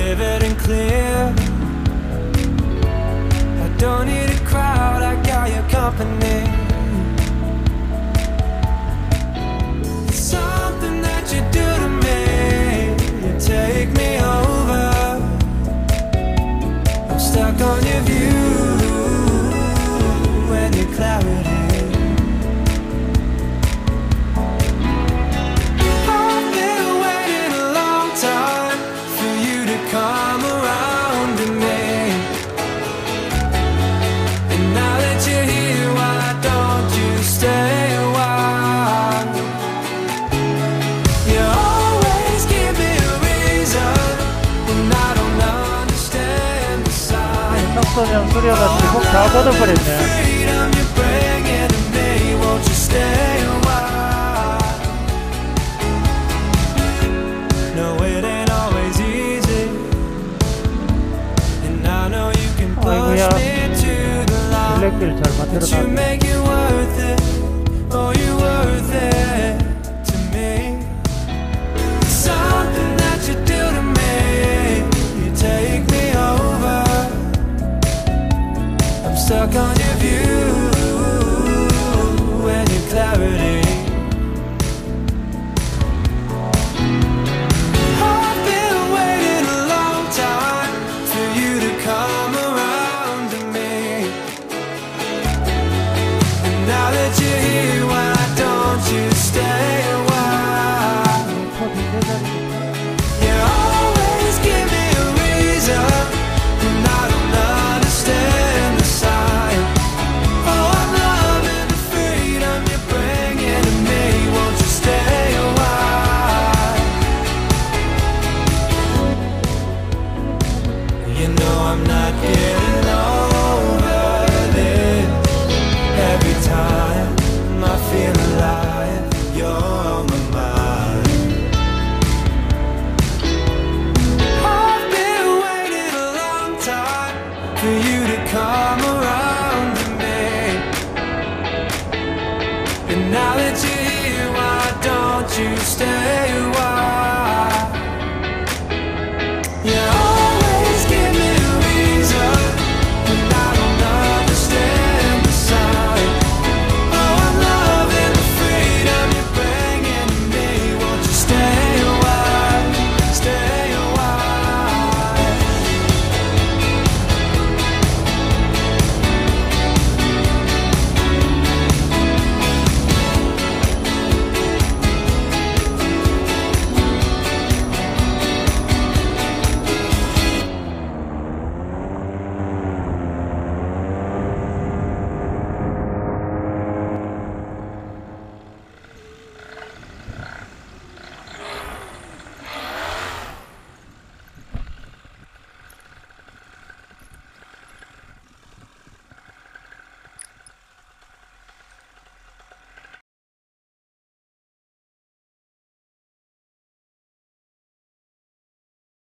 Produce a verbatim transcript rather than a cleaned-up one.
vivid and clear. I don't need a crowd, I got your company. It's something that you do to me. You take me over. I'm stuck on your view and your clarity. Come around to me, and now that you're here, why don't you stay a while? You always give me a reason, and I don't understand the sign. 턱소리랑 소리여가지고 목 다 뻗어버렸네. Freedom you're bringing to me, won't you stay a while? No, it ain't always easy. 아이고야, 블랙길 잘 만들어놨네. Stuck on your view and your clarity. I've been waiting a long time for you to come around to me. And now that you're here, why don't you stay a while? You always give me a reason, and I don't understand the sign. Oh, I'm loving the freedom you're bringing to me. Won't you stay a while? You know I'm not getting